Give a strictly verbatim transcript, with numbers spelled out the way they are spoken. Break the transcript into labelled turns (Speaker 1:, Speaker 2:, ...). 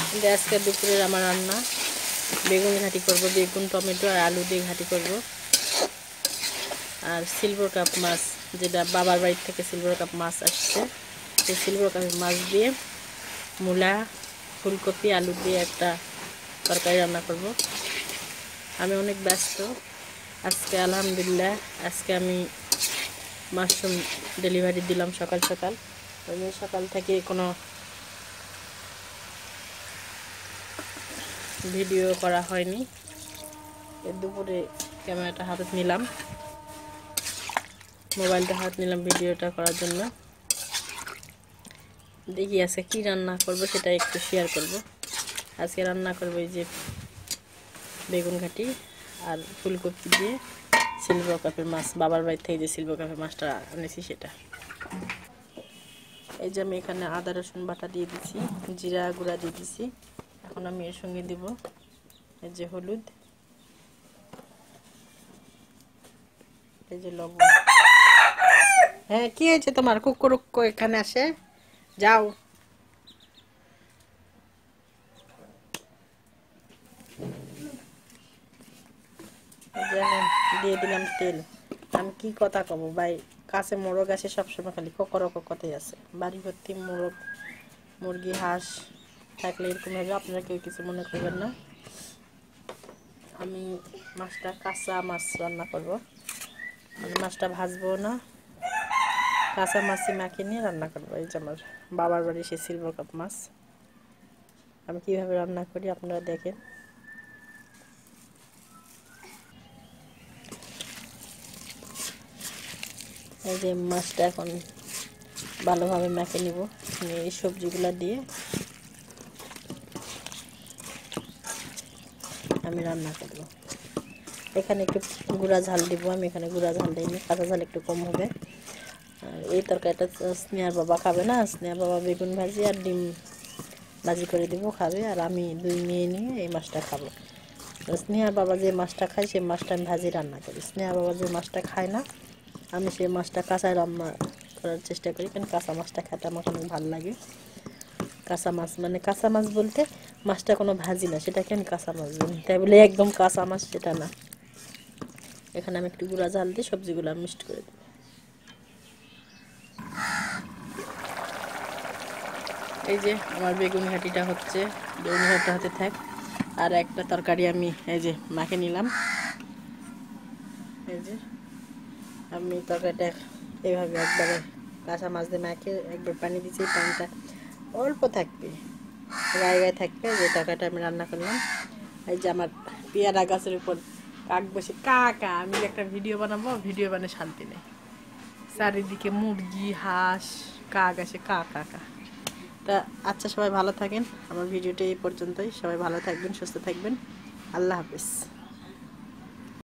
Speaker 1: কিন্তু আজকে দুপুরের আমার রান্না বেগুন ঘাটি করব, বেগুন টমেটো আর আলু দিয়ে ঘাটি করব। আর সিলভার কাপ মাছ, যেটা বাবার বাড়ি থেকে সিলভার কাপ মাছ আসছে, সেই সিলভার কাপের মাছ দিয়ে মূলা, ফুলকপি, আলু দিয়ে একটা তরকারি রান্না করব। আমি অনেক ব্যস্ত আজকে, আলহামদুলিল্লাহ। আজকে আমি মাশরুম ডেলিভারি দিলাম সকাল সকাল। ওই সকাল থেকে কোনো ভিডিও করা হয়নি। দুপুরে ক্যামেরাটা হাতে নিলাম, মোবাইলটা হাত নিলাম ভিডিওটা করার জন্য। দেখি আজকে কি রান্না করব সেটা একটু শেয়ার করব। আজকে রান্না করব এই যে বেগুন ঘাটি আর ফুলকপি দিয়ে সিলভার কাপের মাছ, বাবার বাড়ি থেকে যে সিলভার কাপের মাছটা এনেছি সেটা। এই যে আমি এখানে আদা রসুন বাটা দিয়ে দিচ্ছি, জিরা গুঁড়া দিয়ে দিচ্ছি। এখন আমি এর সঙ্গে দিব এই যে হলুদ, এই যে লবণ। হ্যাঁ, কি হয়েছে তোমার? কুকুর এখানে আসে, যাও। দিয়ে দিলাম তেল। আমি কি কথা কব ভাই, কাছে মোরগ আছে সবসময়, খালি ককরক কথাই আছে। বাড়ি ভর্তি মোরগ, মুরগি, হাঁস থাকলে এরকম হবে, আপনারা কেউ কিছু মনে করবেন না। আমি মাছটা কাঁচা মাছ রান্না করব, আমি মাছটা ভাজবো না, কাঁচা মাছই মাখিয়ে নিয়ে রান্না করবো। এই যে আমার বাবার বাড়ি সে সিলভার কাপ মাছ, আমি কিভাবে রান্না করি আপনারা দেখেন। এই যে মাছটা এখন ভালোভাবে মেখে নিব, এই সবজিগুলো দিয়ে আমি রান্না করব। এখানে একটু গুঁড়া ঝাল দিব, আমি এখানে গুঁড়া ঝাল দিইনি, কাঁচা ঝাল একটু কম হবে। আর এই তরকারিটা স্নেহার বাবা খাবে না, স্নেহার বাবা বেগুন ভাজি আর ডিম ভাজি করে দিব, খাবে। আর আমি দুই মেয়ে নিয়ে এই মাছটা খাবো। স্নেহার বাবা যে মাছটা খায় সেই মাছটা আমি ভাজি রান্না করি, স্নেহার বাবা যে মাছটা খায় না আমি সেই মাছটা কাঁচায় রান্না করার চেষ্টা করি, কারণ কাঁচা মাছটা খেতে আমার অনেক ভালো লাগে। কাঁচা মাছ মানে কাঁচা মাছ বলতে মাছটা কোনো ভাজি না, সেটাকে আমি কাঁচা মাছ বলি, তাই বলে একদম কাঁচা মাছ সেটা না। এখানে আমি একটু গুঁড়া ঝাল দিয়ে সবজিগুলো মিক্সড করে দেব। এই যে আমার বেগুন ঘাটিটা হচ্ছে, বেগুন ঘাটিটা হতে থাক। আর একটা তরকারি আমি এই যে মাখে নিলাম। এই যে আমি তরকারিটা এইভাবে একবারে কাঁচা মাছ দিয়ে মাখে একবার পানি দিচ্ছি, পানিটা অল্প থাকবে, গায়ে গায়ে থাকবে, যে তরকারিটা আমি রান্না করলাম। এই যে আমার পেয়ারা গাছের উপর কাক বসে কা কা, আমি একটা ভিডিও বানাবো, ভিডিও বানিয়ে শান্তি নেই, চারিদিকে মুরগি, হাঁস, কাক আসে কা কা কা। তা আচ্ছা, সবাই ভালো থাকেন, আমার ভিডিওটা এই পর্যন্তই। সবাই ভালো থাকবেন, সুস্থ থাকবেন, আল্লাহ হাফেজ।